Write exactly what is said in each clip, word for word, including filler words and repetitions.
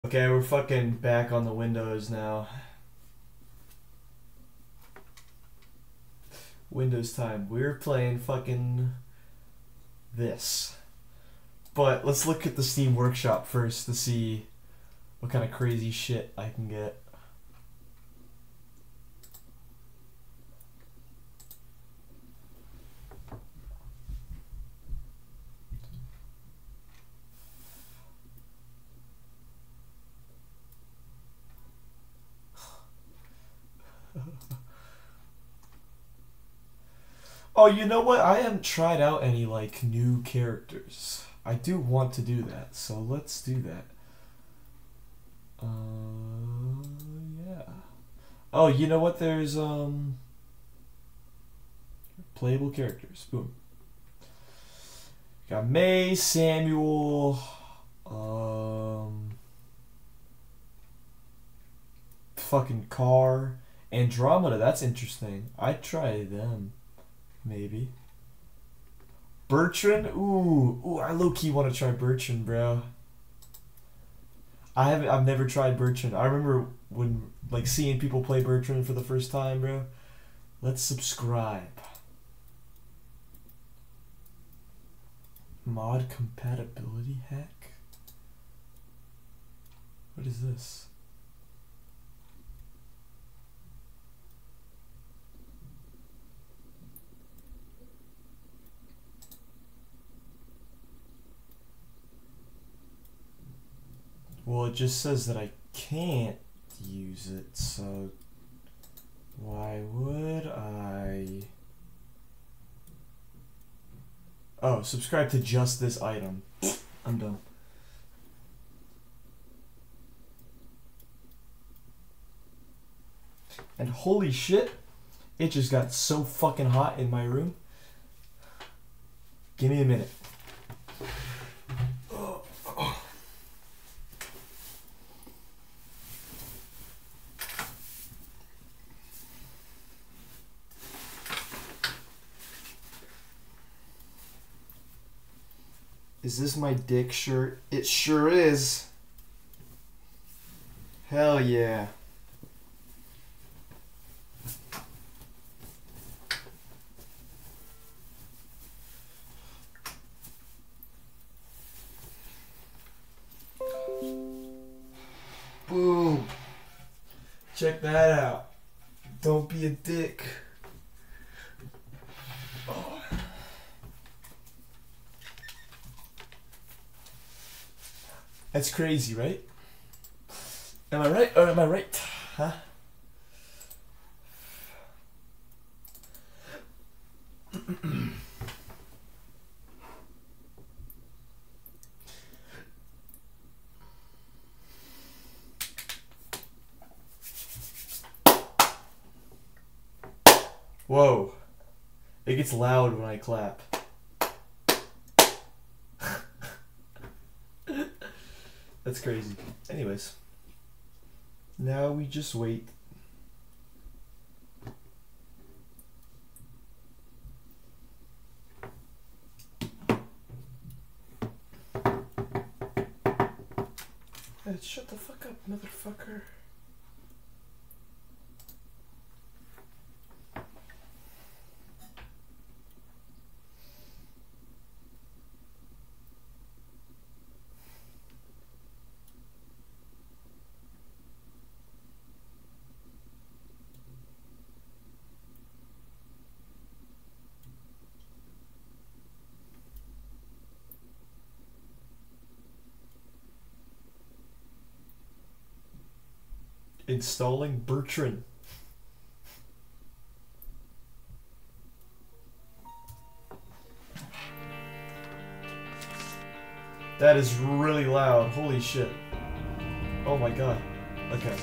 Okay, we're fucking back on the Windows now. Windows time. We're playing fucking this. But let's look at the Steam Workshop first to see what kind of crazy shit I can get. Oh, you know what? I haven't tried out any, like, new characters. I do want to do that, so let's do that. Uh, yeah. Oh, you know what? There's, um... playable characters. Boom. Got May, Samuel, um... fucking Carr, Andromeda. That's interesting. I'd try them. Maybe. Bertrand? Ooh, ooh, I low-key want to try Bertrand, bro. I haven't, I've never tried Bertrand. I remember when, like, seeing people play Bertrand for the first time, bro. Let's subscribe. Mod compatibility hack? What is this? Well, it just says that I can't use it, so why would I? Oh, subscribe to just this item. I'm done. And holy shit, it just got so fucking hot in my room. Give me a minute. Is this my dick shirt? It sure is. Hell yeah. Boom. Check that out. Don't be a dick. Oh. That's crazy, right? Am I right or am I right? Huh? Whoa. It gets loud when I clap. That's crazy. Anyways. Now we just wait. Hey, shut the fuck up, motherfucker. Installing Bertrand. That is really loud. Holy shit. Oh my god. Okay.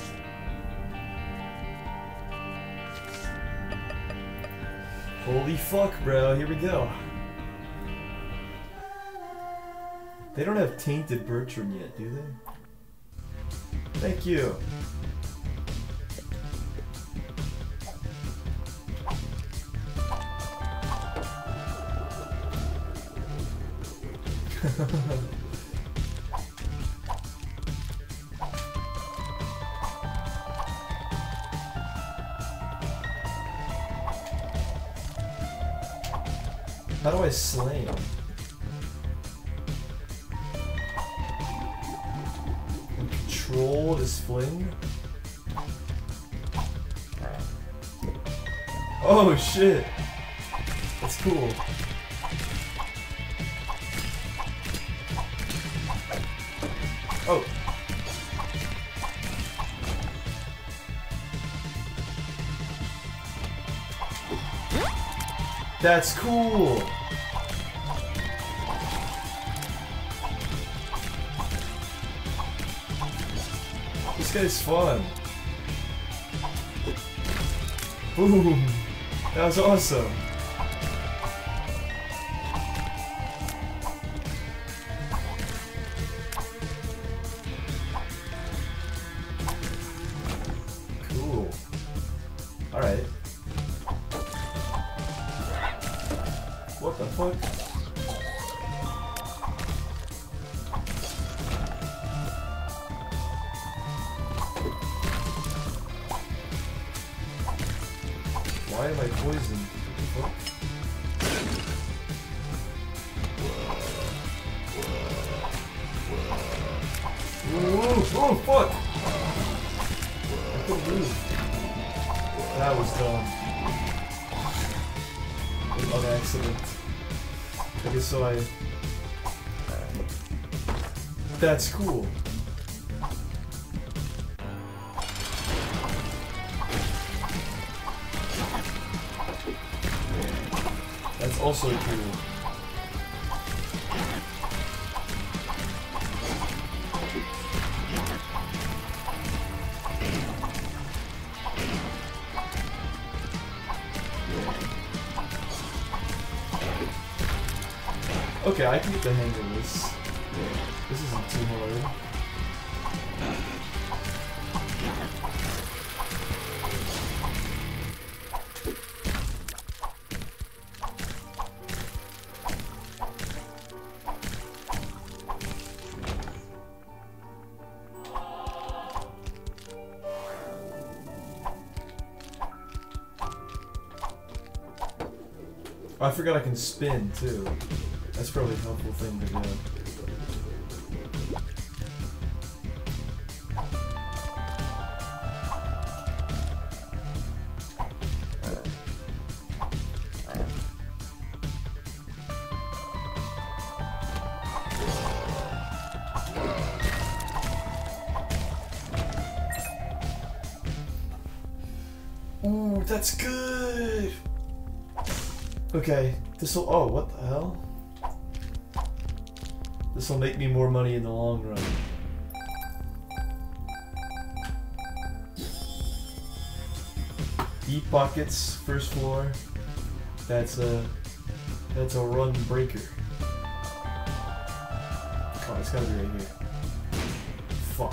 Holy fuck, bro. Here we go. They don't have tainted Bertrand yet, do they? Thank you. How do I slam? Control this fling? Oh shit! That's cool. Oh! That's cool! This guy's fun. Boom! That was awesome! Cool. Alright. What the fuck? Why am I poisoned? What the fuck? Whoa, oh fuck! I couldn't move. That was dumb. On accident. I guess so I... That's cool. That's also cool. Okay, I can get the hang of this. This isn't too hard. Oh, I forgot I can spin too. That's probably a helpful thing to do. Ooh, that's good! Okay, this'll- oh, what the hell? This'll make me more money in the long run. Deep pockets, first floor. That's a... That's a run breaker. Oh, it's gotta be right here. Fuck.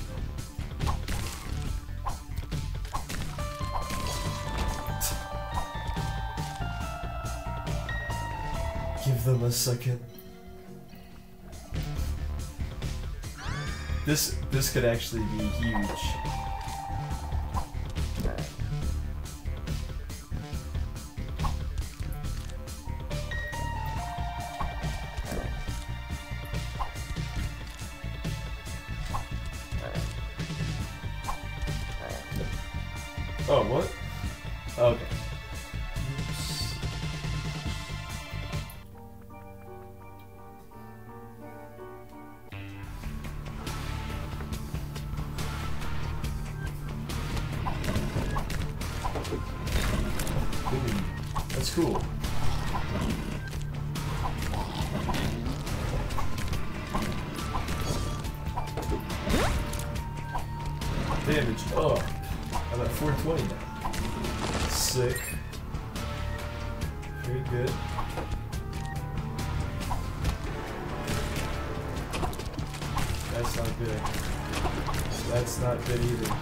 Give them a second. This this could actually be huge. Oh, what? Okay. Oops. Ooh, that's cool. Damage up. I'm at four twenty now. Sick. Very good. That's not good. That's not good either.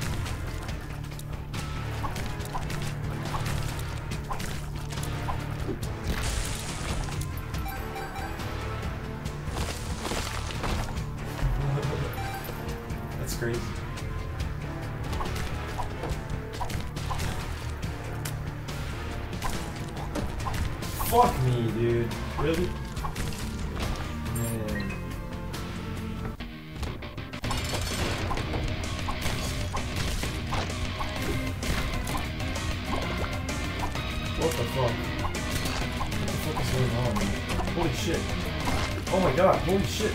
That's crazy. Fuck me, dude. Really? Man. What the fuck? What the fuck is going on, man? Holy shit. Oh my god, holy shit.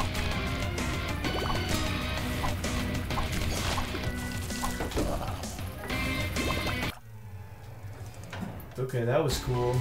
Okay, that was cool.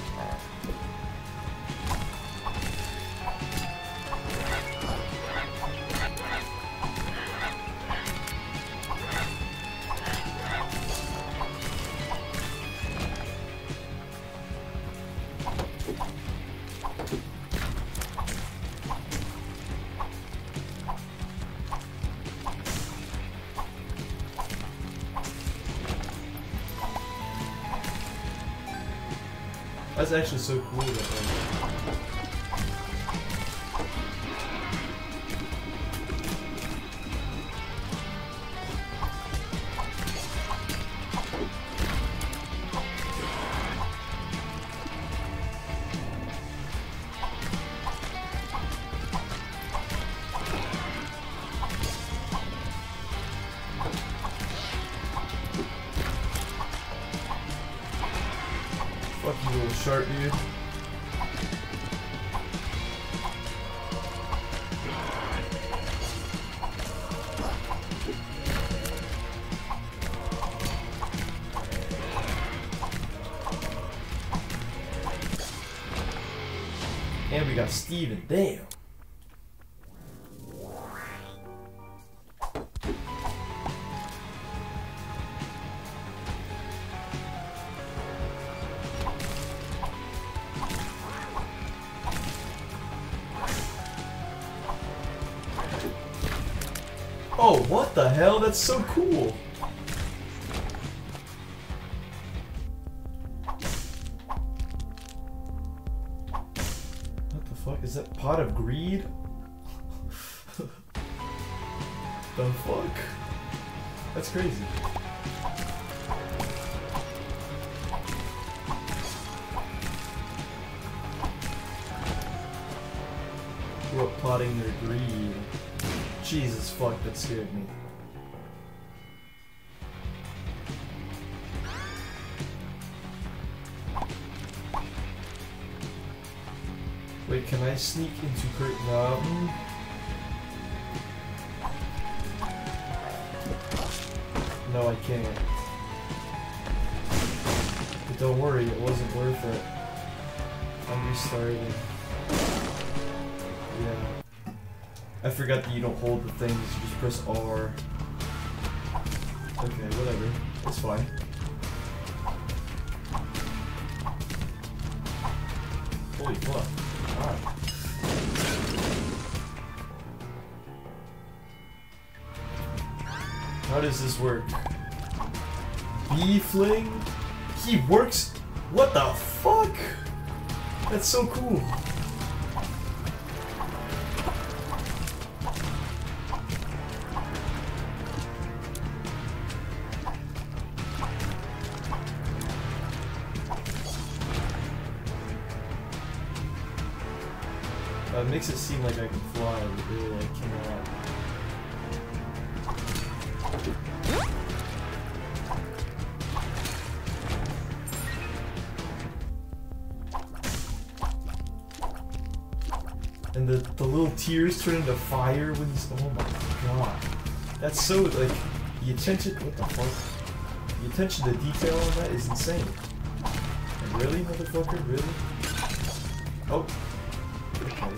That's actually so cool that like fuck you little shark dude. And we got Steven, damn. Oh, what the hell? That's so cool. What the fuck? Is that Pot of Greed? The fuck? That's crazy. Grew up plotting their greed. Jesus fuck, that scared me. Wait, can I sneak into Curtain Mountain? No, I can't. But don't worry, it wasn't worth it. I'm restarting. Yeah. I forgot that you don't hold the things, you just press R. Okay, whatever. It's fine. Holy fuck. God. How does this work? B-Fling? He works? What the fuck? That's so cool. Uh, it makes it seem like I can fly, but really I cannot. And the, the little tears turn into fire when he's- oh my god. That's so, like, the attention- what the fuck? The attention to detail on that is insane. Like, really, motherfucker? Really? Oh. Okay.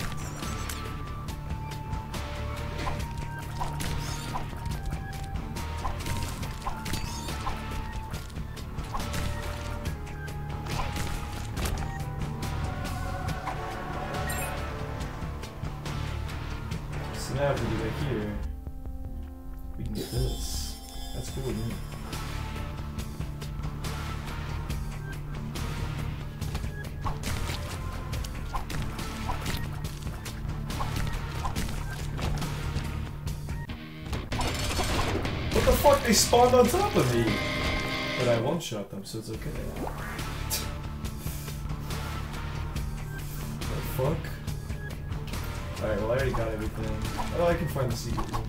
So now if we go back here, we can get this. That's cool, isn't it? What the fuck? They spawned on top of me! But I one-shot them, so it's okay. fuck? Alright, well I already got everything. Oh, I can find the secret room.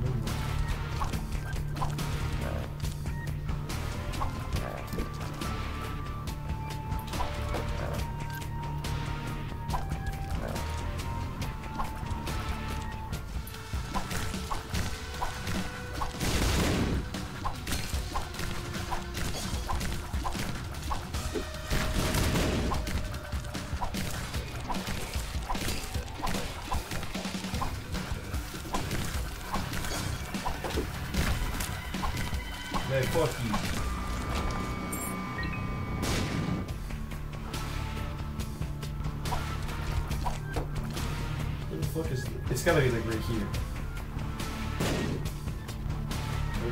Man, fuck you. Where the fuck is it? It's gotta be like right here. Nope.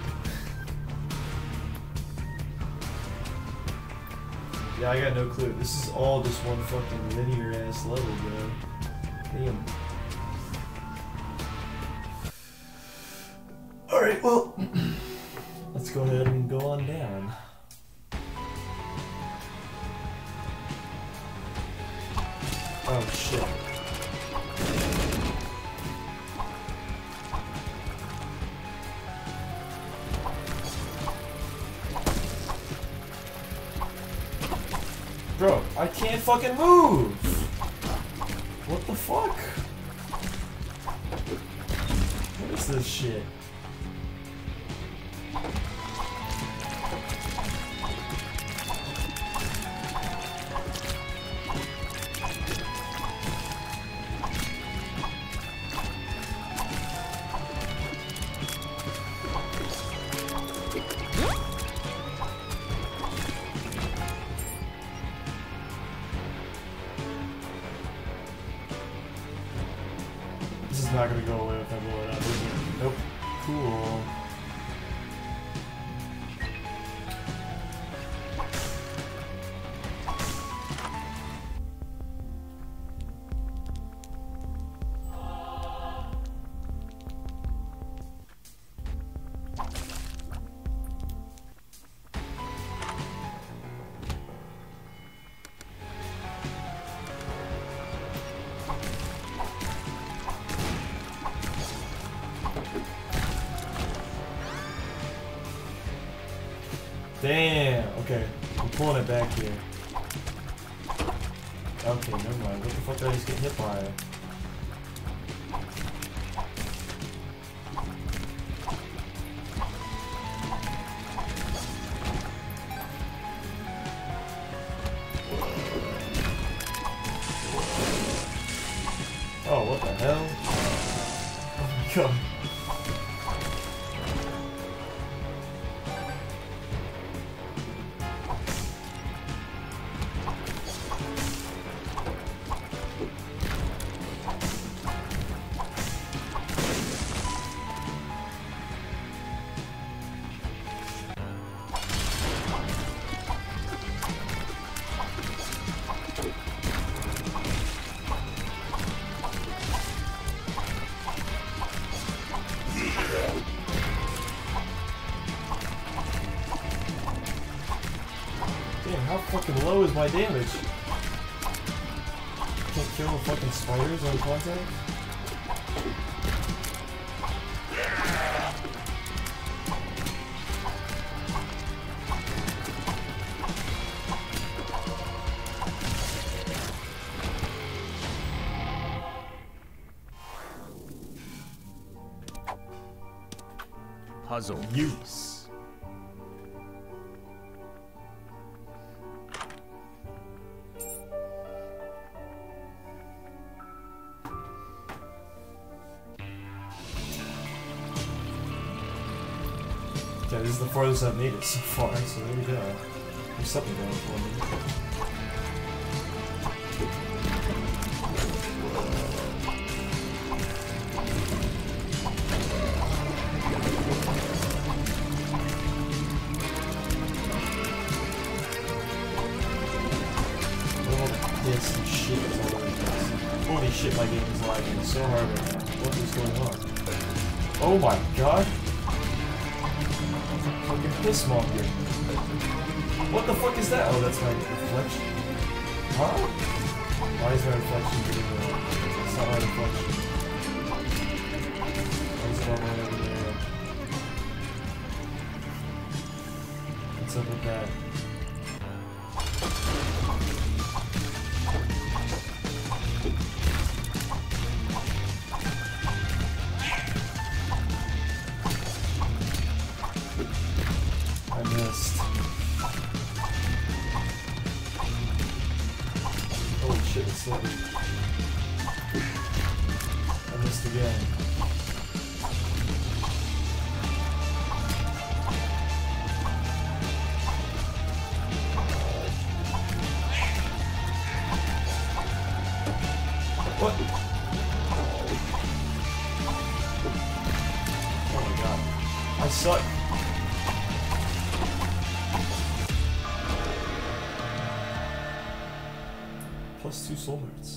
Yeah, I got no clue. This is all just one fucking linear ass level, bro. Damn. Alright, well. Let's go ahead and go on down. Oh shit. Bro, I can't fucking move! What the fuck? What is this shit? This is not gonna go away if I blow it up, is it? Nope. Cool. Damn, okay. I'm pulling it back here. Okay, never mind. What the fuck did I just get hit by? Oh, what the hell? Oh my god. Damn, how fucking low is my damage? Can't kill the fucking spiders on contact? Puzzle Use. Okay, this is the farthest I've made it so far, so there we go. There's something going for me. This shit is all over the place. Holy shit, my game is lagging so hard right now. What is going on? Oh my god! Fucking piss monger. What the fuck is that? Oh, that's my reflection. Huh? Why is my reflection doing that? It's not my reflection. Why is it all the way over there? What's up with that? I missed. Holy shit, it's slippery. I missed again. What? Oh my god. I suck. Plus two soul hearts.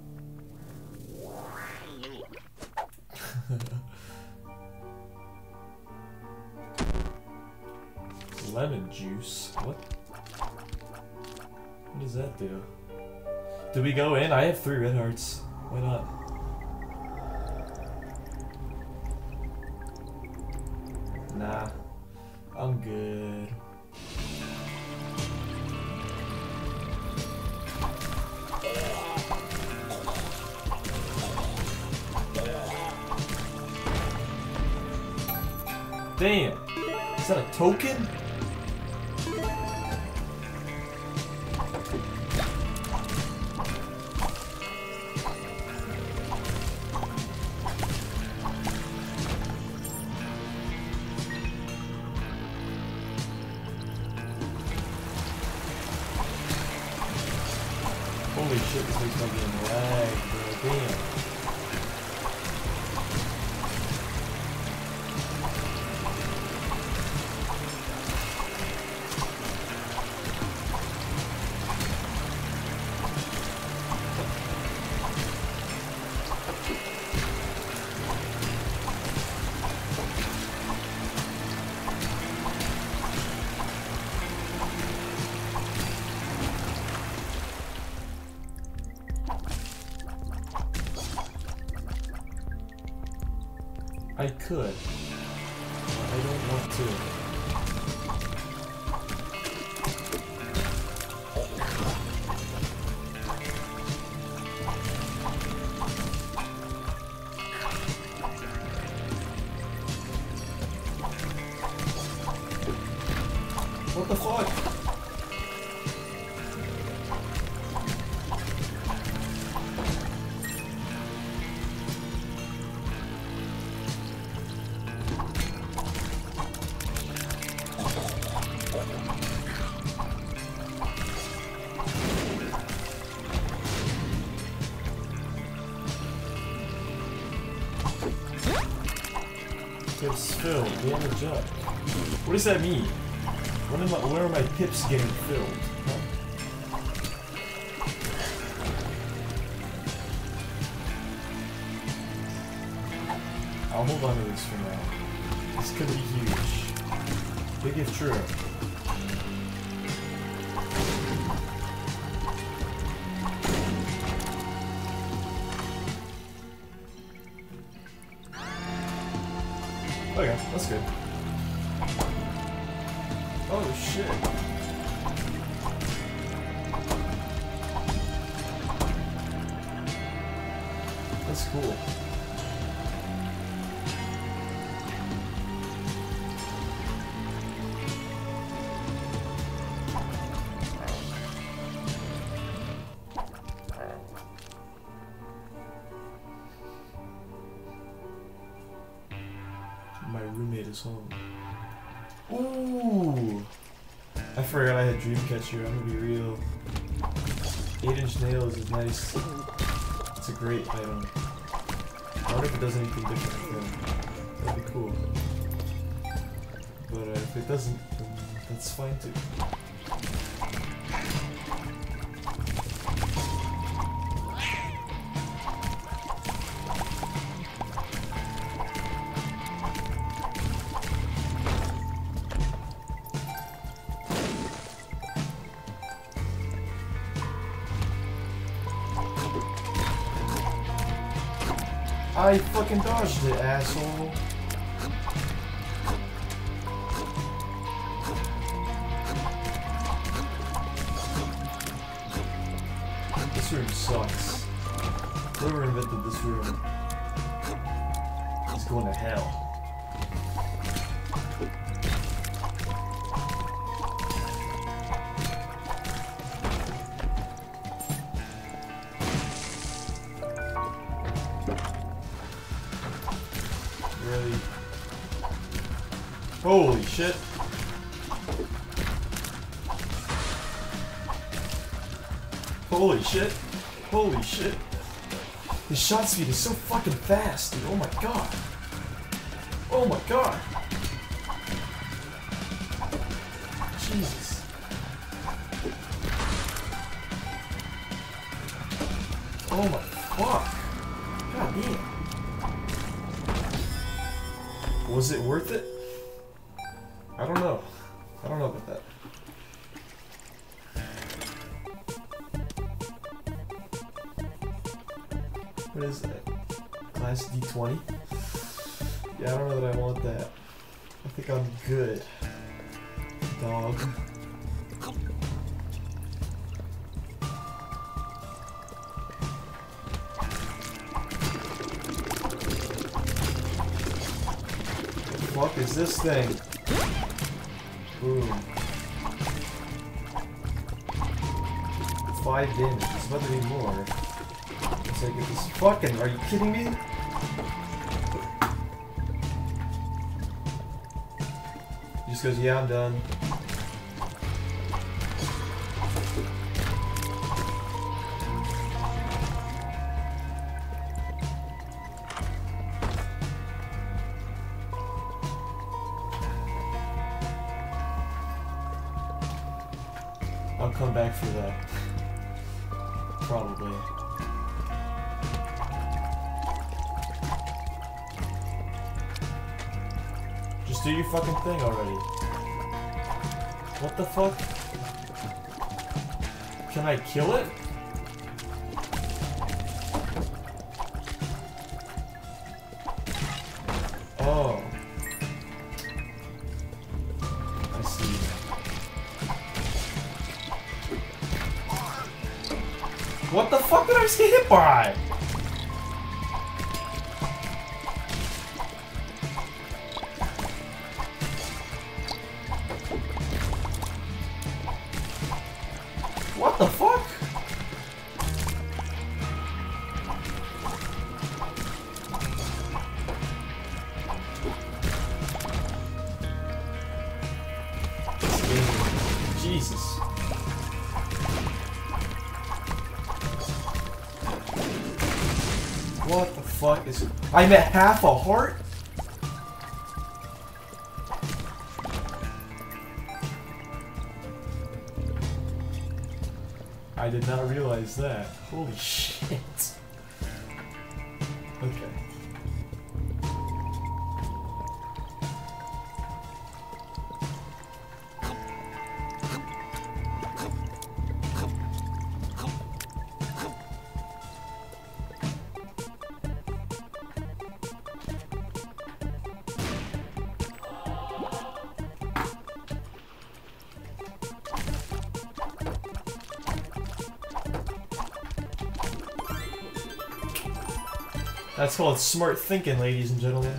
Lemon juice. What? What does that do? Did we go in? I have three red hearts. Why not? Nah. I'm good. Damn! Is that a token? Holy shit, this thing's not getting lag, bro. Damn. I could, but I don't want to. What the fuck? Pips filled. Damage up. What does that mean? When am I, where are my pips getting filled? Huh? I'll hold on to this for now. This could be huge. Big if true. Okay, that's good. Oh shit. That's cool. My roommate is home. Ooh! I forgot I had Dreamcatcher, I'm gonna be real. eight inch nails is nice. It's a great item. I wonder if it does anything different then. That'd be cool. But uh, if it doesn't, then that's fine too. I fucking dodged it, asshole. This room sucks. Whoever invented this room is going to hell. Really? Holy shit. Holy shit. Holy shit. His shot speed is so fucking fast, dude. Oh my god. Oh my god. Jesus. Oh my fuck. God damn. Was it worth it? I don't know. I don't know about that. What is that? Class D twenty? Yeah, I don't know that I want that. I think I'm good. Dog. What the fuck is this thing? Boom. Five damage. It's about to be more. Once I get this fucking. Are you kidding me? He just goes, yeah, I'm done. I'll come back for that. Probably. Just do your fucking thing already. What the fuck? Can I kill it? Oh. I see. What the fuck did I just get hit by? What the fuck? Jesus. What the fuck is... I'm at half a heart? I did not realize that. Holy shit. Okay. That's called smart thinking, ladies and gentlemen.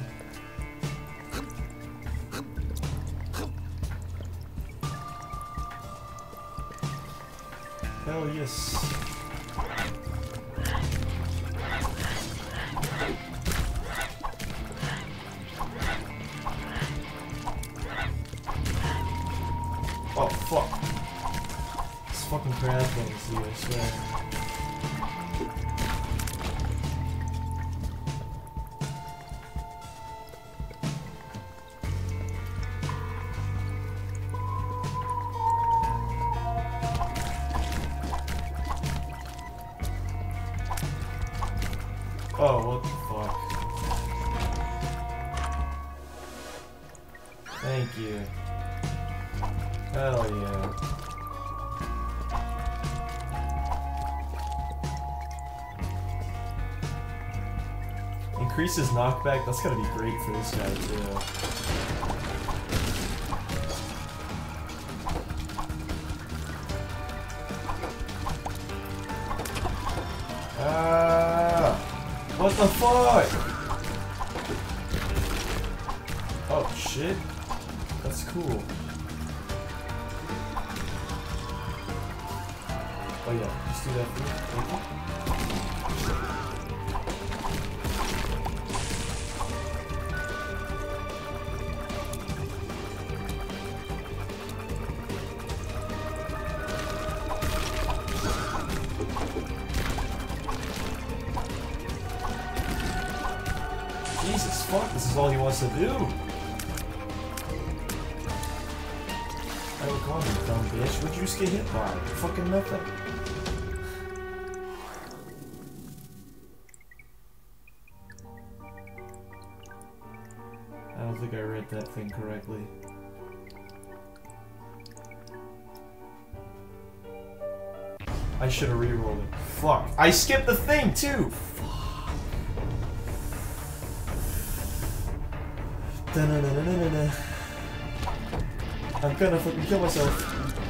Hell yes. Oh fuck. This fucking crab things, dude, I swear. Oh, what the fuck. Thank you. Hell yeah. Increases knockback. That's gotta be great for this guy too. Ah! What the fuck? Oh shit. That's cool. Oh yeah, just do that for me. Thank you. Jesus fuck, this is all he wants to do. Oh, come on, you dumb bitch. What'd you just get hit by? Fucking nothing. I don't think I read that thing correctly. I should have re-rolled it. Fuck. I skipped the thing too! Fuck. Da-na-na-na-na-na. I'm gonna fucking kill myself.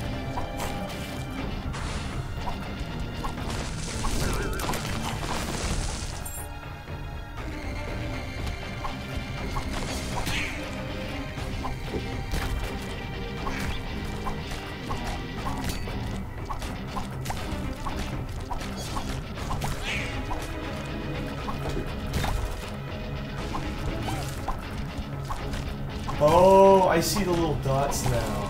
Oh, I see the little dots now.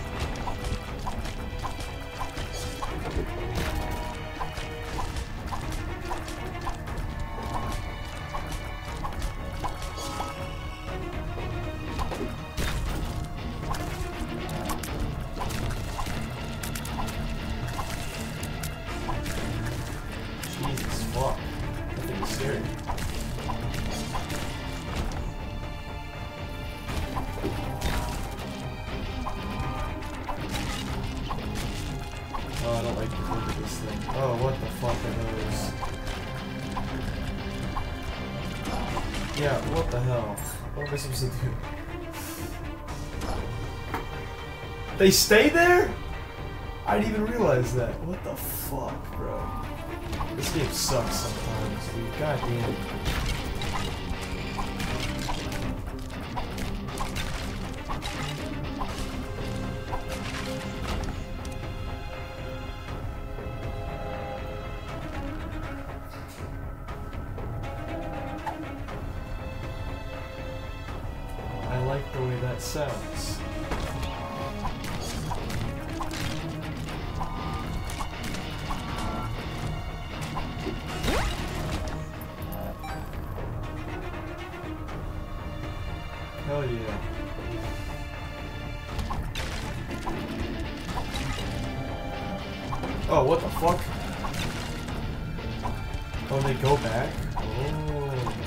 Jesus fuck. That thing is scary. Oh, I don't like the look of this thing. Oh, what the fuck are those? Yeah, what the hell? What am I supposed to do? They stay there? I didn't even realize that. What the fuck, bro? This game sucks sometimes, dude. God damn it. I like the way that sounds. Hell yeah. Oh, what the fuck? Oh, they go back? Oh.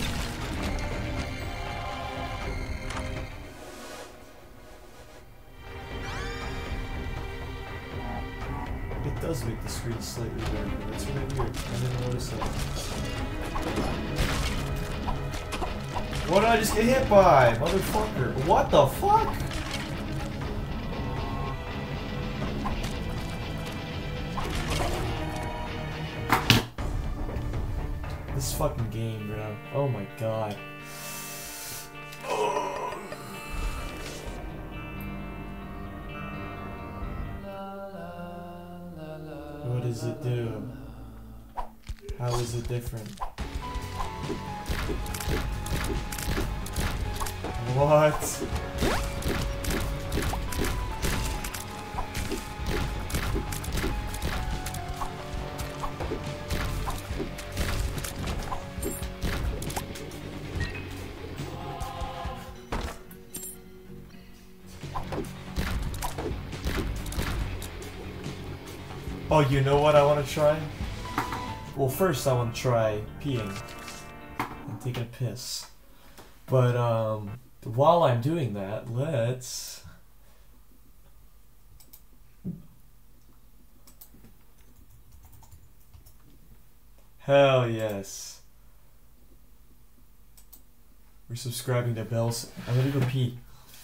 It does make the screen slightly darker. That's really weird. I didn't notice that. What did I just get hit by? Motherfucker. What the fuck? This fucking game, bro. Oh my god. What does it do? How is it different? What? Oh, you know what I want to try? Well, first I want to try peeing and taking a piss. But, um, while I'm doing that, let's... Hell yes. for subscribing to Bells. I'm gonna go pee.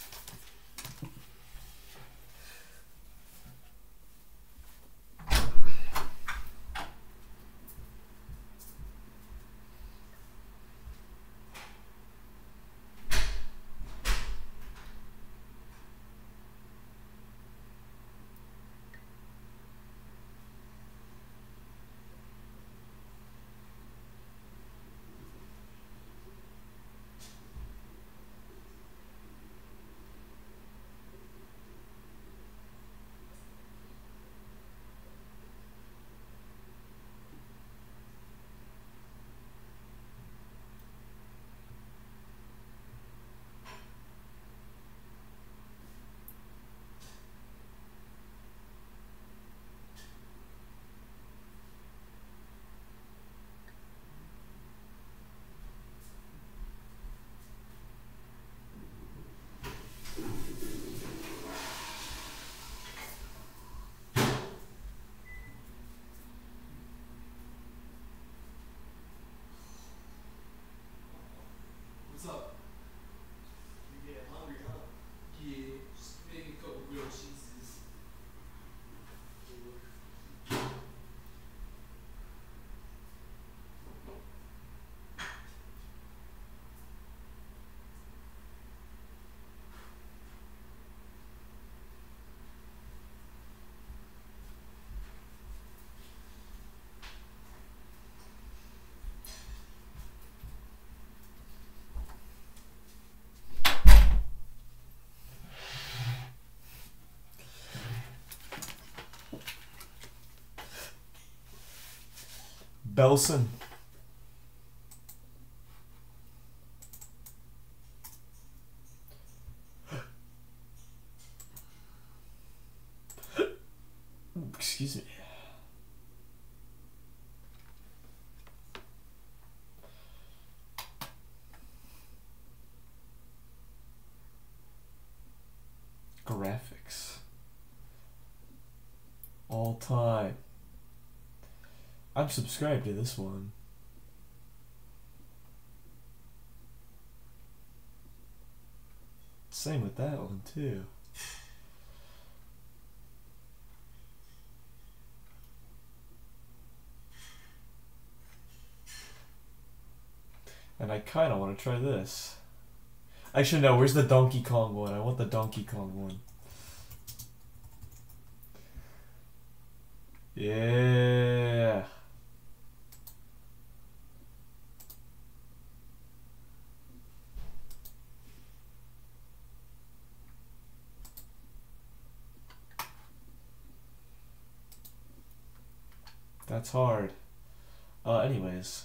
What's up? You getting hungry, huh? Yeah, just make a couple grilled cheeses. Belson. Excuse me. Graphics. All time. I'm subscribed to this one. Same with that one too. And I kind of want to try this. Actually, no, where's the Donkey Kong one? I want the Donkey Kong one. Yeah. That's hard. Uh, anyways.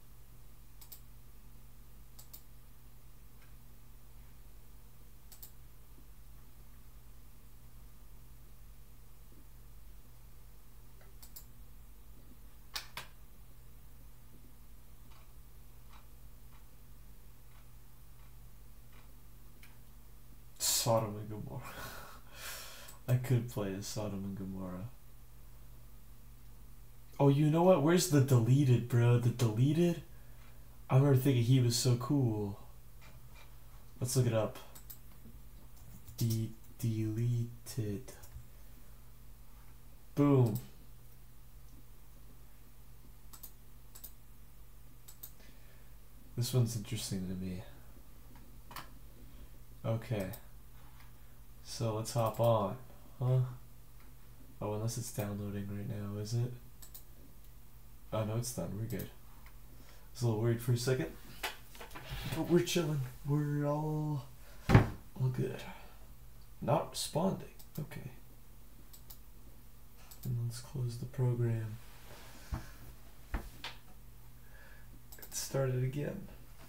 Sodom and Gomorrah. I could play as Sodom and Gomorrah. Oh, you know what? Where's the deleted, bro? The deleted? I remember thinking he was so cool. Let's look it up. De deleted. Boom. This one's interesting to me. Okay. So let's hop on. Huh? Oh, unless it's downloading right now, is it? Oh no, it's done. We're good. I was a little worried for a second. But we're chilling. We're all all good. Not responding. Okay. And let's close the program. Get started again.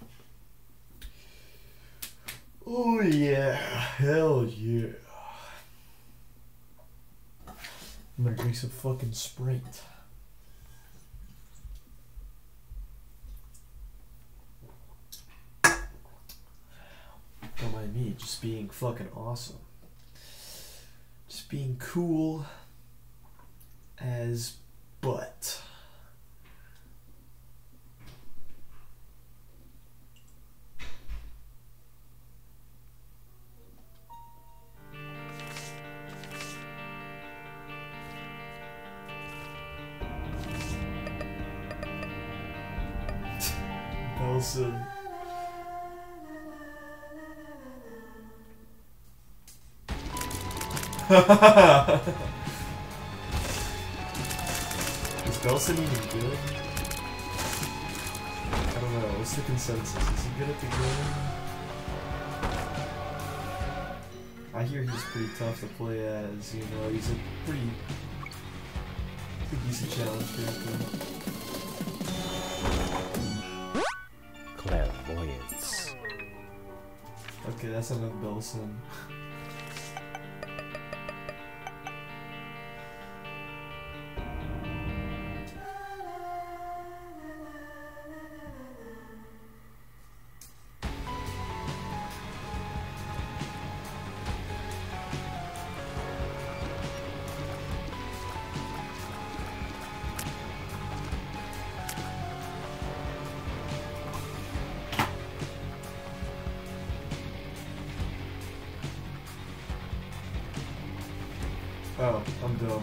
Oh yeah, hell yeah. I'm gonna drink some fucking Sprite. Don't mind me, just being fucking awesome. Just being cool as butt. Belson. Is Belson even good? I don't know. What's the consensus? Is he good at the game? I hear he's pretty tough to play as, you know, he's a pretty, pretty decent challenge character. Clairvoyance. Okay, that's enough Belson. Oh, I'm dumb.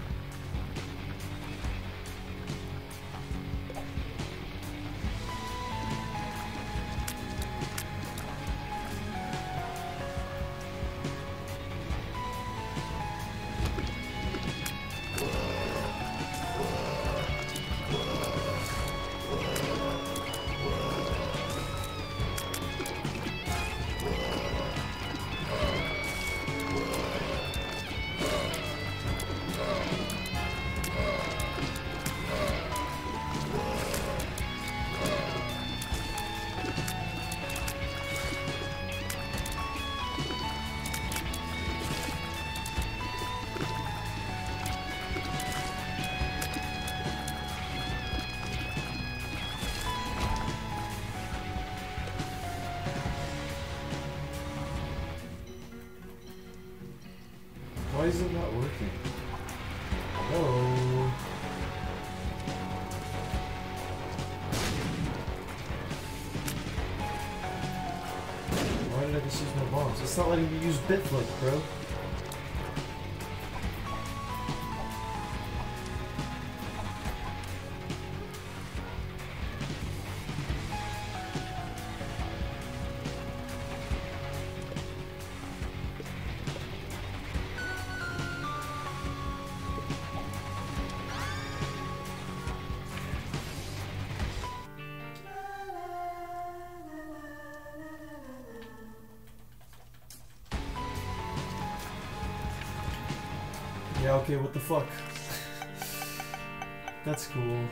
Why is it not working? Hello? Why did I just use my bombs? It's not letting me use Bitflick, bro. Yeah, okay, what the fuck? That's cool.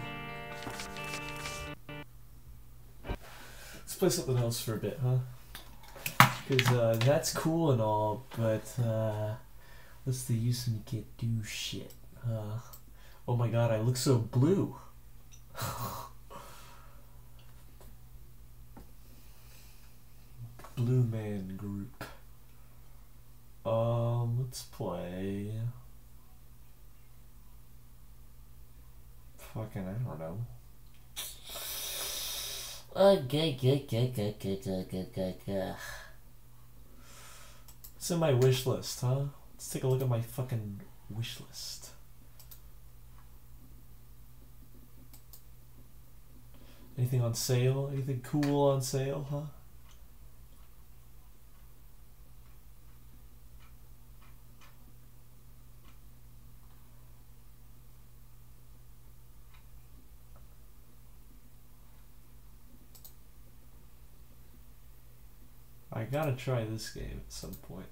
Let's play something else for a bit, huh? Because uh, that's cool and all, but uh, what's the use when you can't do shit? Uh, oh my god, I look so blue. Blue Man Group. Um, let's play... Fucking, I don't know. Okay, okay, okay, okay, okay, okay, okay. It's in my wish list, huh? Let's take a look at my fucking wish list. Anything on sale? Anything cool on sale, huh? I gotta try this game at some point.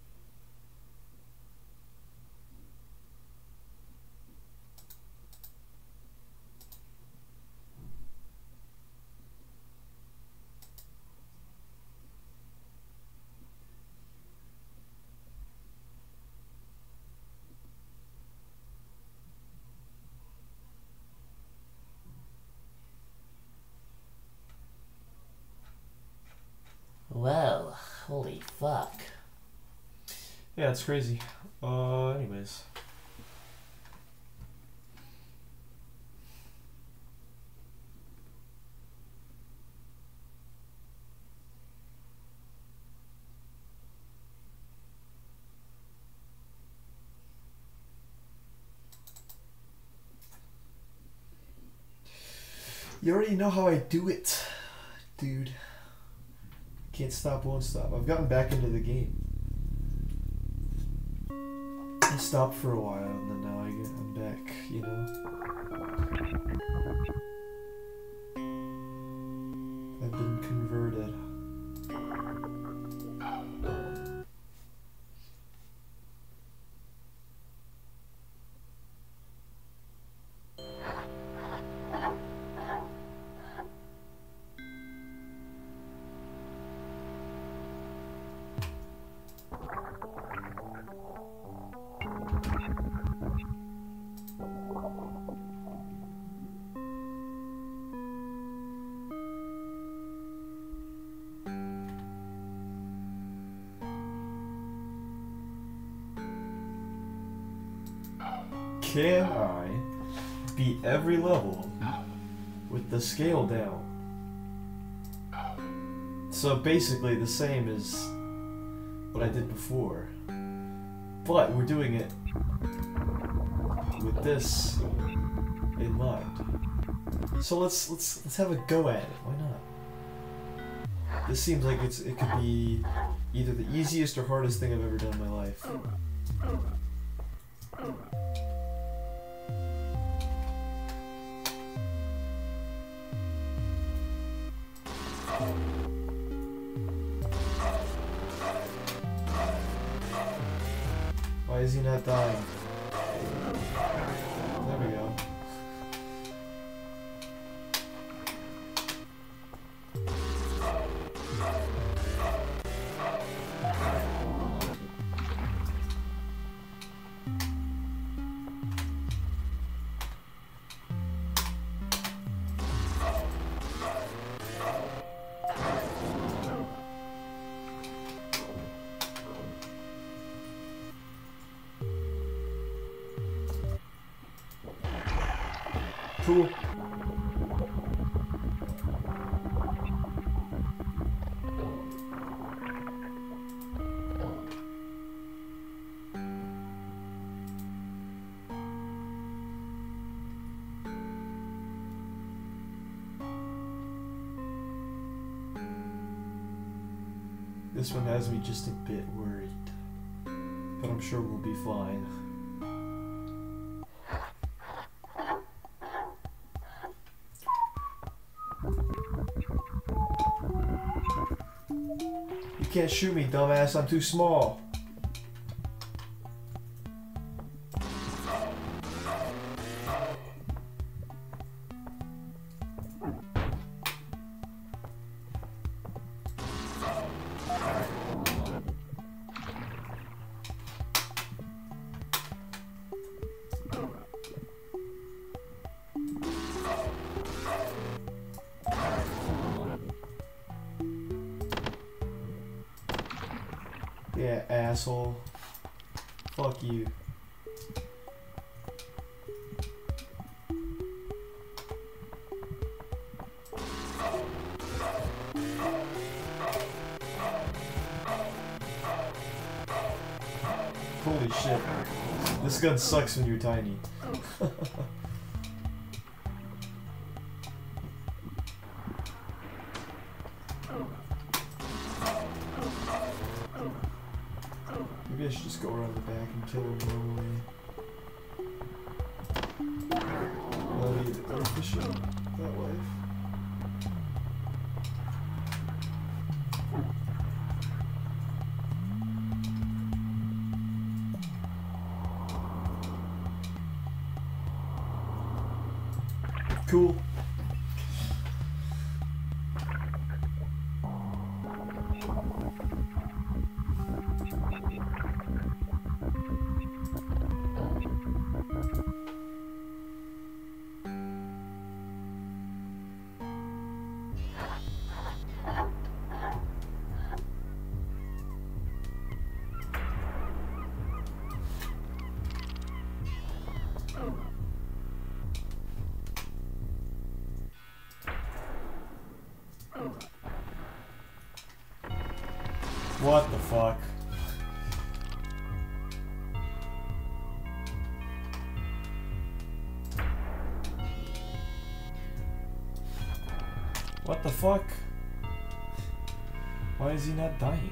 Well, holy fuck. Yeah, it's crazy. Uh, anyways. You already know how I do it. Dude. Can't stop, won't stop. I've gotten back into the game. I stopped for a while and then now I get, I'm back, you know? I've been converted. Can I beat every level with the scale down? So basically the same as what I did before, but we're doing it with this in mind. So let's let's let's have a go at it. Why not? This seems like it's it could be either the easiest or hardest thing I've ever done in my life. Why is he not dying? There we go. Cool. This one has me just a bit worried, but I'm sure we'll be fine. You can't shoot me, dumbass. I'm too small. Yeah, asshole. Fuck you. Holy shit. This gun sucks when you're tiny. Maybe I should just go around the back and kill him normally. That'll be more efficient that way. Cool. What the fuck? What the fuck? Why is he not dying?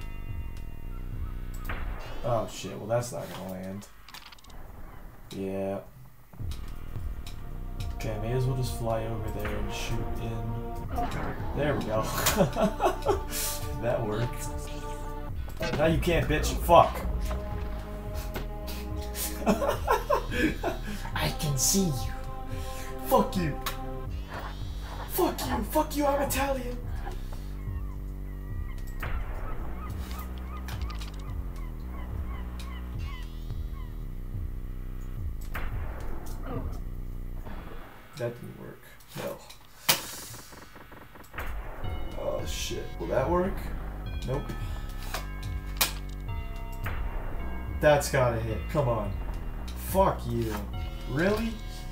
Oh shit, well that's not gonna land. Yeah. Okay, may as well just fly over there and shoot in. There we go. That worked. Now you can't, bitch. Fuck. I can see you. Fuck you. Fuck you. Fuck you, I'm Italian. That didn't work. No. Oh shit. Will that work? Nope. That's gotta hit. Come on. Fuck you. Really?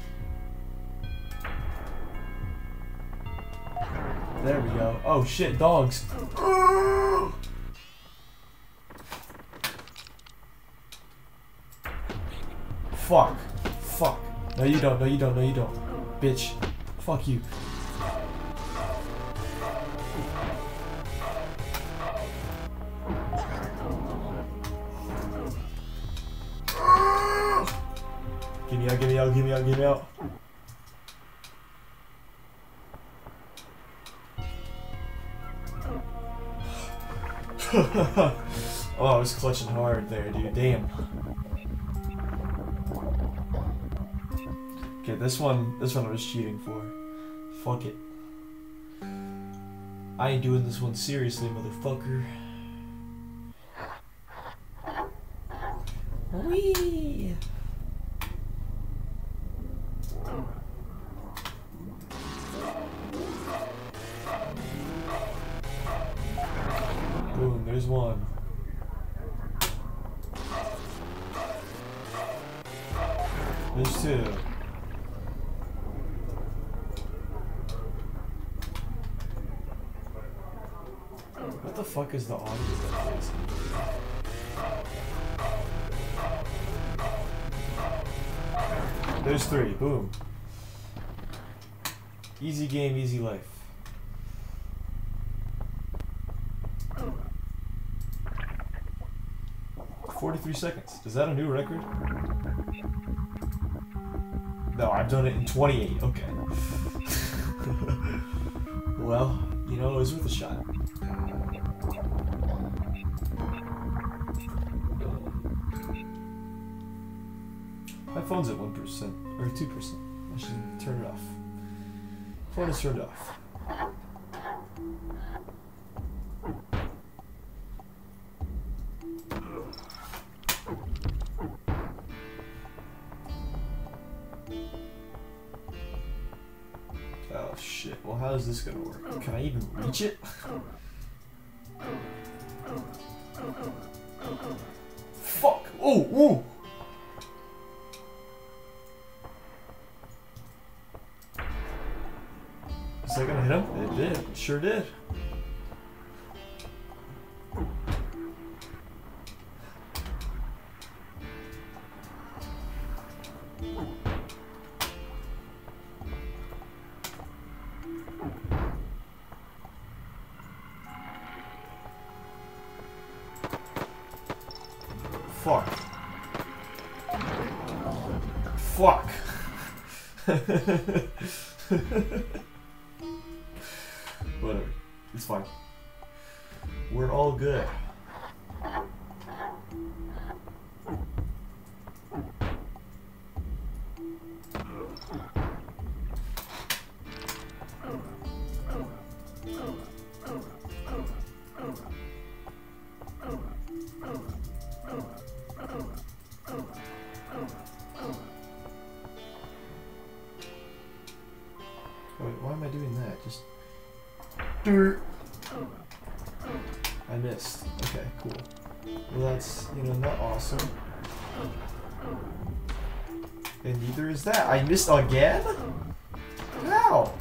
There we go. Oh shit, dogs. Fuck. Fuck. No you don't, no you don't, no you don't. Bitch. Fuck you. Give me out, give me out, give me out, give me out. Oh, I was clutching hard there, dude. Damn. Okay, this one, this one I was cheating for. Fuck it. I ain't doing this one seriously, motherfucker. Whee! Boom, there's one. There's two. What the fuck is the audio that is? There's three. Boom. Easy game, easy life. forty-three seconds. Is that a new record? No, I've done it in twenty-eight. Okay. Well, you know, it was worth a shot. My phone's at one percent, or two percent. I should turn it off. Phone is turned off. Oh shit, well how is this gonna work? Can I even reach it? Fuck! Oh, ooh! Is that gonna hit him? It did. It sure did. Fuck. Fuck. Whatever. It's fine. We're all good. Wait, why am I doing that? Just... I missed. Okay, cool. Well, that's, you know, not awesome. And neither is that. I missed again? How?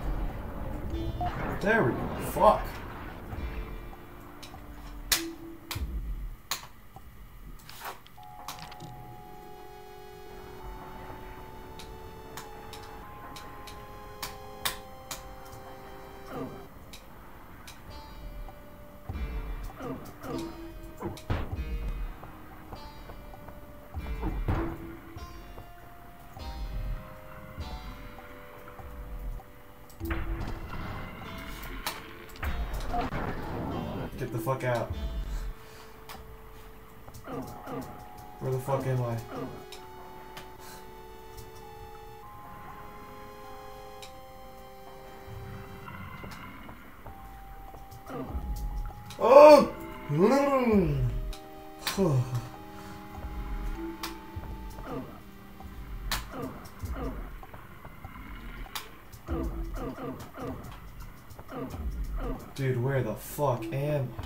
There we go. Fuck. Get the fuck out. Where the fuck am I? Oh! Dude, where the fuck am I?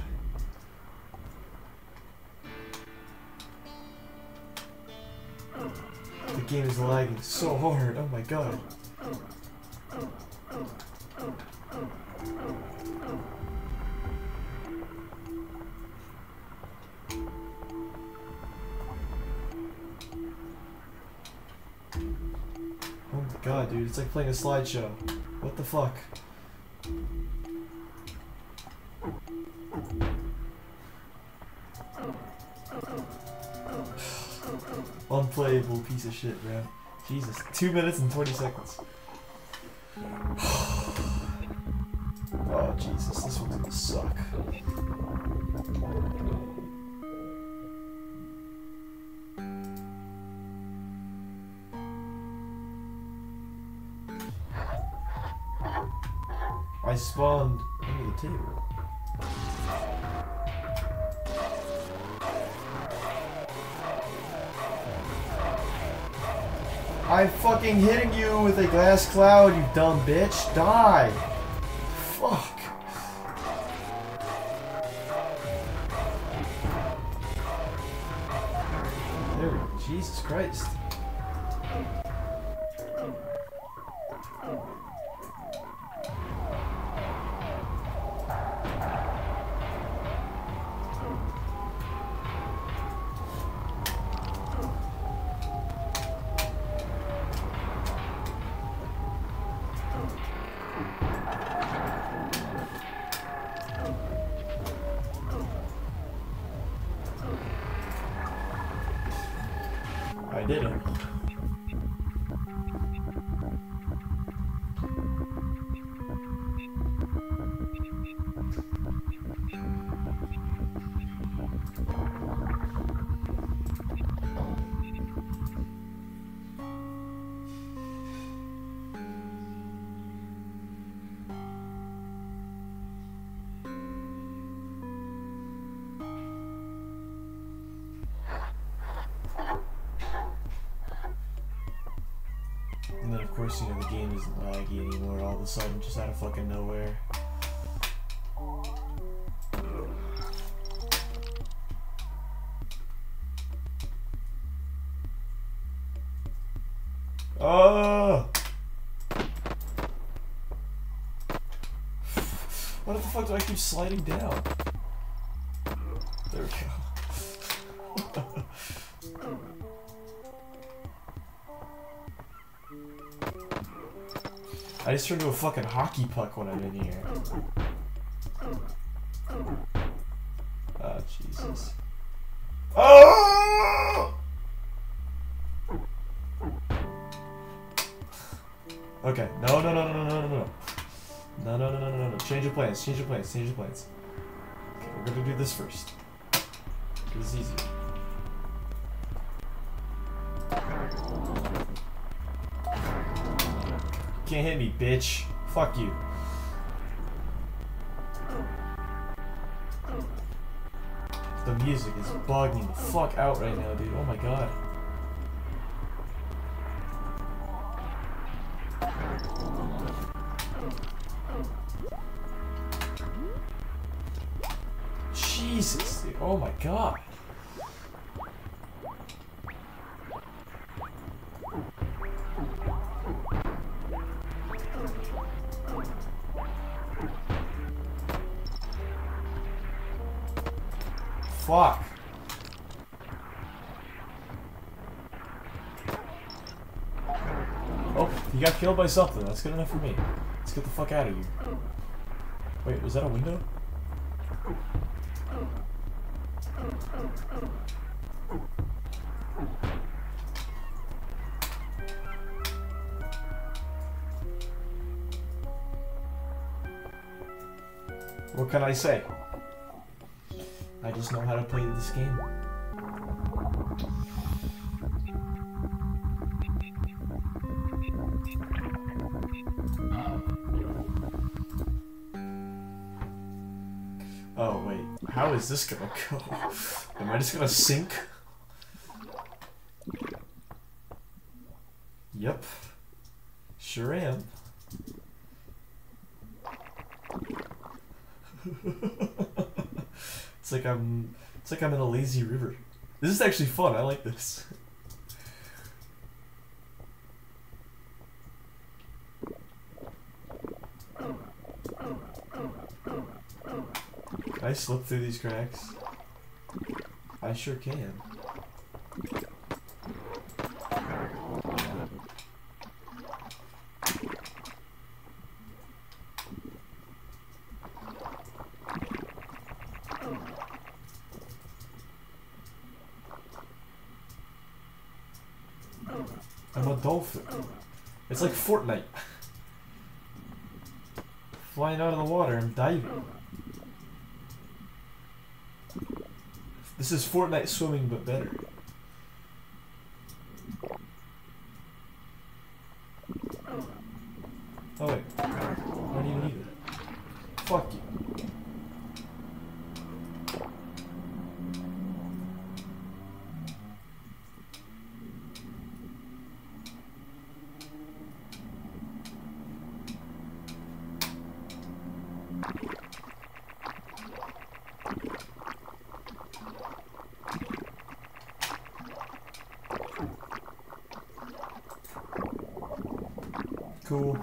The game is lagging so hard, oh my god. Oh my god, dude, it's like playing a slideshow. What the fuck? Unplayable piece of shit, bro. Jesus. Two minutes and twenty seconds. Oh, Jesus. This one's gonna suck. I spawned under the table. I'm fucking hitting you with a glass cloud, you dumb bitch. Die! Fuck. There we go. Jesus Christ. I did it. And then of course, you know, the game isn't laggy anymore all of a sudden, just out of fucking nowhere. Oh! What the fuck do I keep sliding down? There we go. I just turned into a fucking hockey puck when I'm in here. Oh, Jesus. Oh! Okay. No, no, no, no, no, no, no. No, no, no, no, no, no. Change your plans. Change your plans. Change your plans. Okay, we're gonna do this first. This is easier. Can't hit me, bitch. Fuck you. The music is bugging the fuck out right now, dude. Oh my god. Jesus, dude. Oh my god. Fuck. Oh, he got killed by something. That's good enough for me. Let's get the fuck out of here. Wait, was that a window? What can I say? I just know how to play this game. Oh wait, how is this gonna go? Am I just gonna sink? Yep. Sure am. It's like I'm it's like I'm in a lazy river. This is actually fun, I like this. Can I slip through these cracks? I sure can. I'm a dolphin. It's like Fortnite. Flying out of the water and diving. This is Fortnite swimming, but better. Oh wait, I don't even need it. Fuck you. Cool.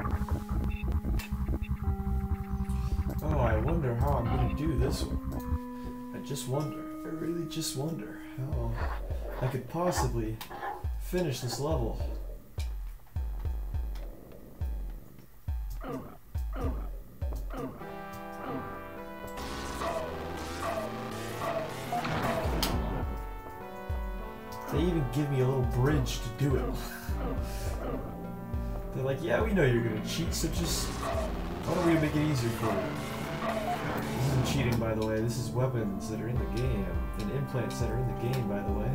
Oh, I wonder how I'm gonna do this one. I just wonder. I really just wonder how I could possibly finish this level. They even give me a little bridge to do it. They're like, yeah, we know you're gonna cheat, so just why don't we make it easier for you? This isn't cheating, by the way. This is weapons that are in the game and implants that are in the game, by the way.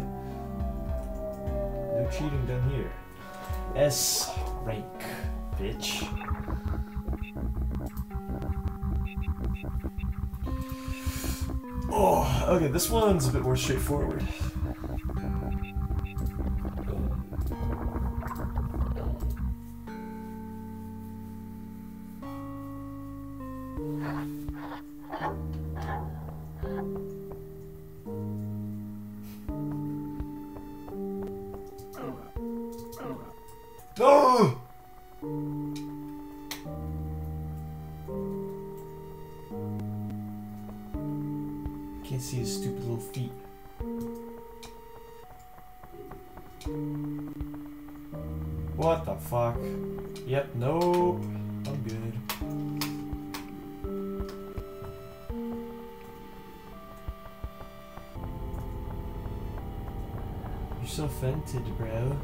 No cheating done here. S rank, bitch. Oh, okay, this one's a bit more straightforward. No! Can't see his stupid little feet. What the fuck? Yep, nope. I'm good. You're so offended, bro.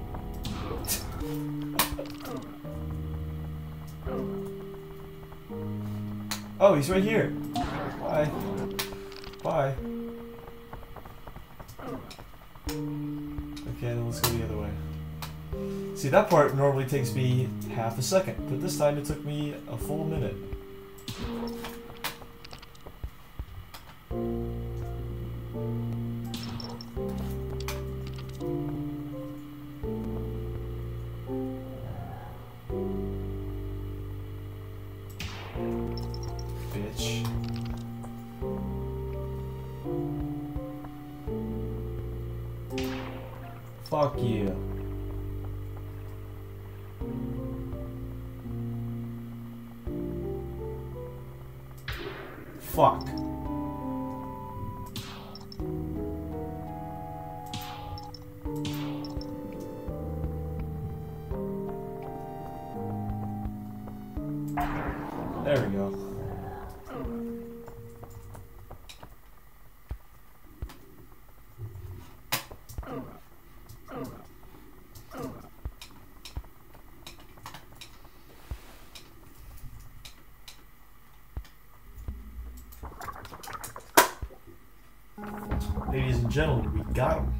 Oh, he's right here. Bye. Bye. Okay, then let's go the other way. See, that part normally takes me half a second, but this time it took me a full minute. Bitch. Fuck you. Fuck. There we go. gentlemen, we got him.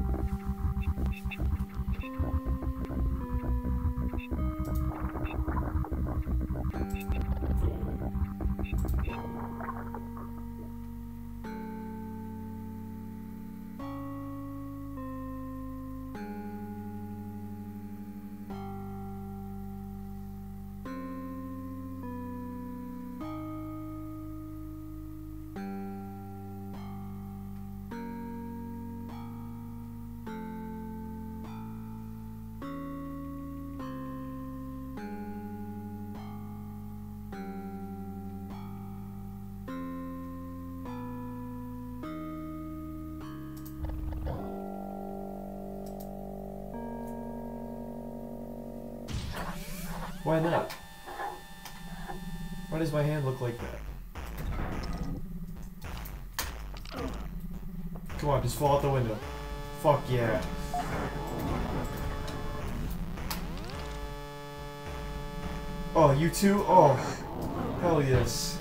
Why not? Why does my hand look like that? Come on, just fall out the window. Fuck yeah. Oh, you too? Oh, hell yes.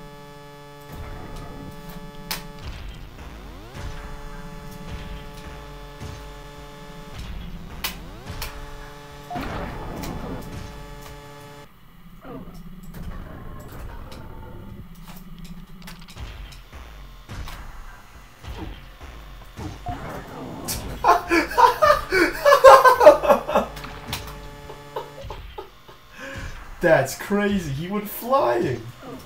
That's crazy. He went flying.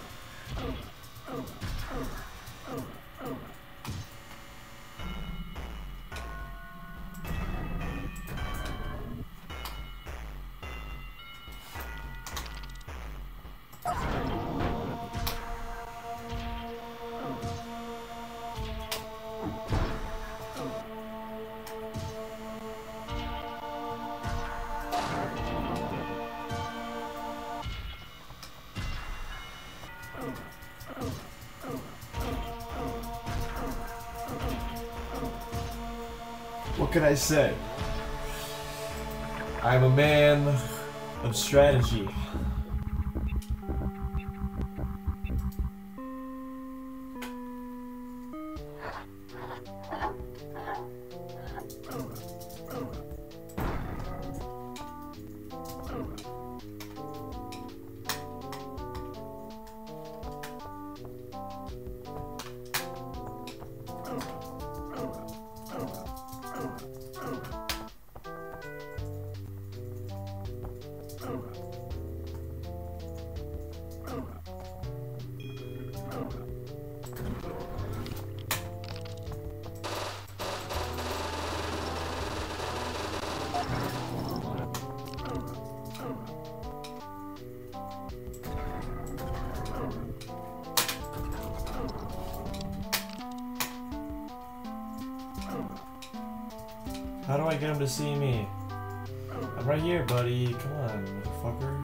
What can I say? I'm a man of strategy. How do I get him to see me? I'm right here, buddy. Come on, motherfucker.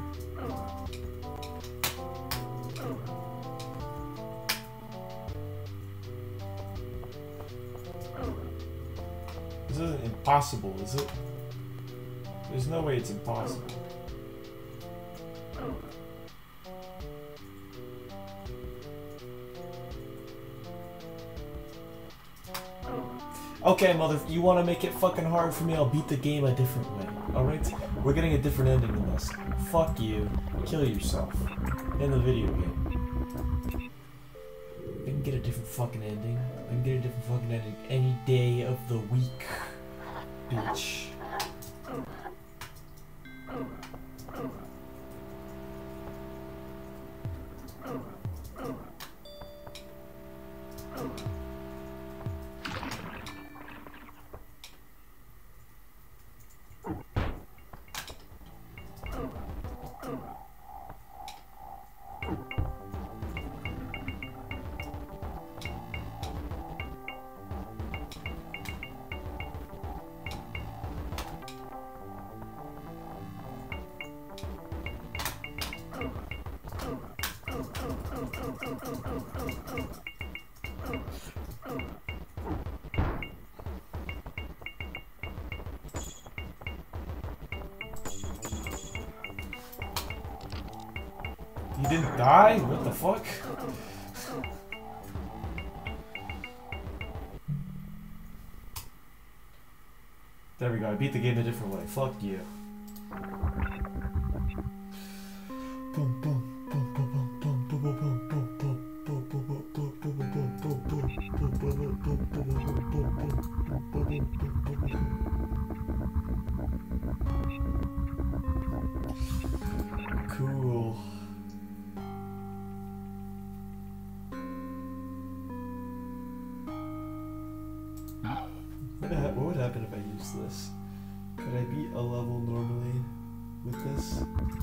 This isn't impossible, is it? There's no way it's impossible. Okay, mother, you want to make it fucking hard for me, I'll beat the game a different way. Alright? We're getting a different ending than this. Fuck you. Kill yourself. In the video game. I can get a different fucking ending. I can get a different fucking ending any day of the week. Bitch. You didn't die? What the fuck? There we go. I beat the game a different way. Fuck you. Boom, boom, boom, boom, boom, boom, boom, boom, boom, boom, boom, boom, boom, boom, boom, boom, boom, boom, boom. Cool. What would, what would happen if I used this? Could I beat a level normally with this?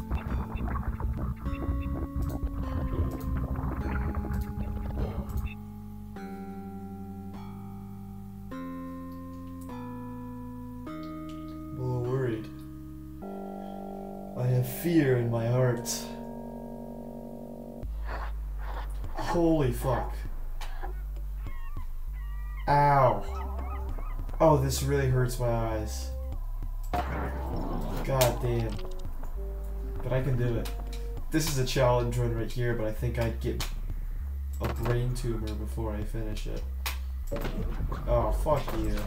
I'm a little worried. I have fear in my heart. Holy fuck. Ow. Oh, this really hurts my eyes. God damn. But I can do it. This is a challenge run right here, but I think I'd get a brain tumor before I finish it. Oh, fuck you.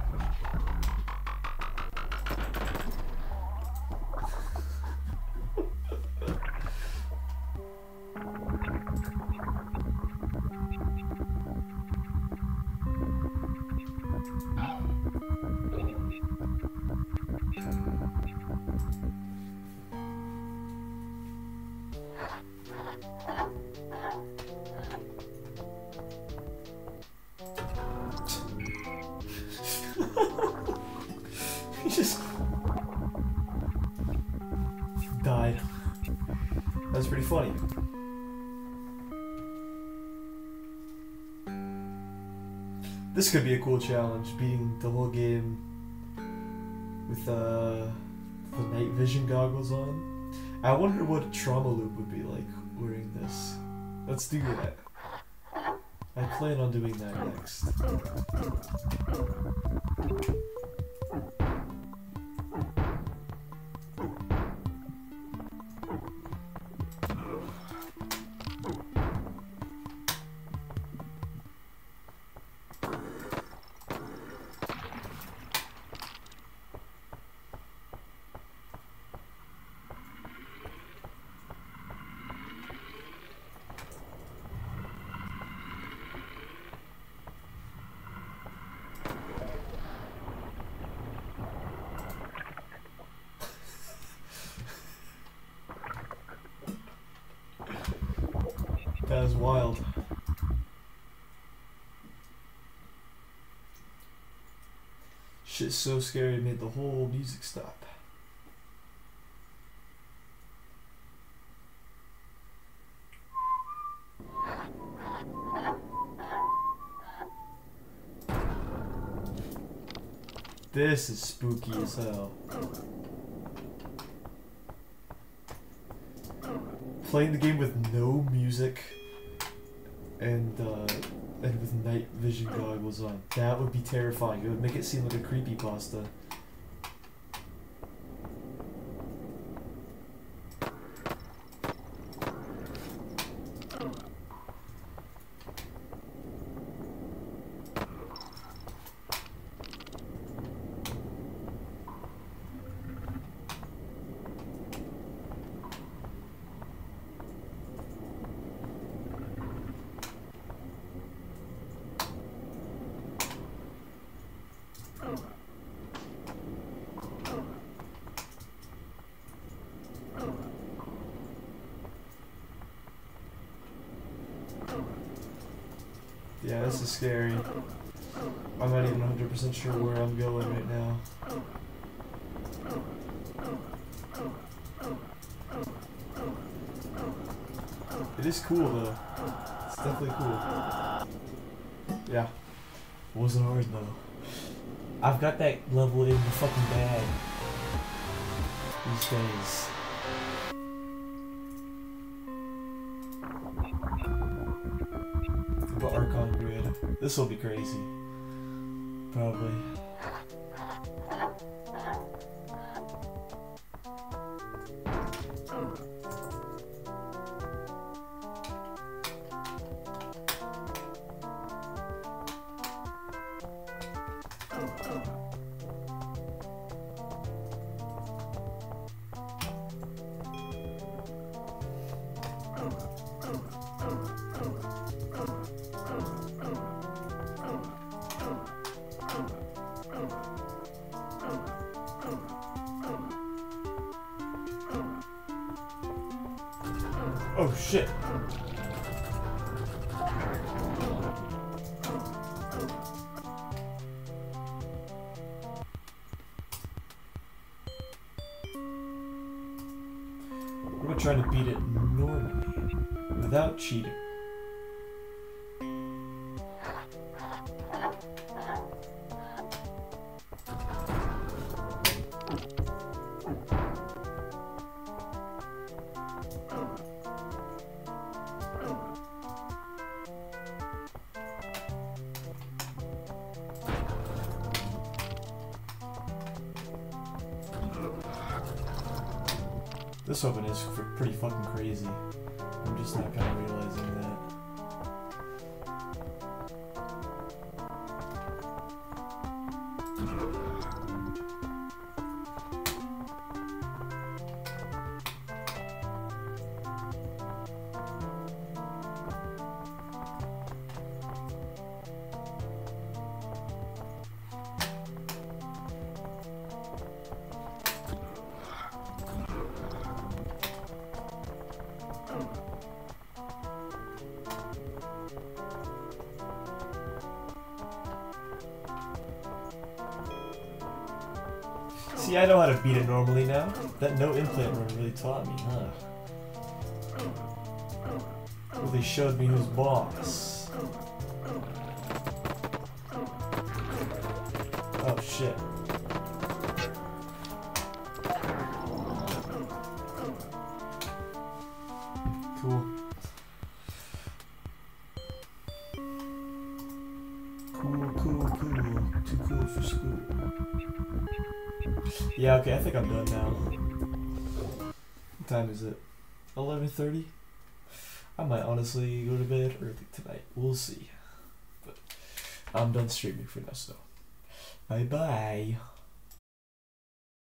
He just died. That's pretty funny. This could be a cool challenge, beating the whole game with uh, the night vision goggles on. I wonder what a trauma loop would be like wearing this. Let's do that. I plan on doing that next. That is wild. Shit's so scary it made the whole music stop. This is spooky as hell. Playing the game with no music and uh, and with night vision goggles on, that would be terrifying. It would make it seem like a creepypasta. Yeah, this is scary. I'm not even one hundred percent sure where I'm going right now. It is cool though. It's definitely cool. Yeah. It wasn't hard though. I've got that level in the fucking bag these days. The Archon grid. This will be crazy. Probably. Oh shit. We're trying to beat it normally, without cheating. This open is f pretty fucking crazy. I'm just not kind of realizing that. See, I know how to beat it normally now. That no implant room really taught me, huh? Really showed me who's boss. Oh shit. Cool. Cool, cool, cool. Too cool for school. Yeah, okay, I think I'm done now. What time is it? eleven thirty? I might honestly go to bed early tonight. We'll see. But I'm done streaming for now, so bye bye.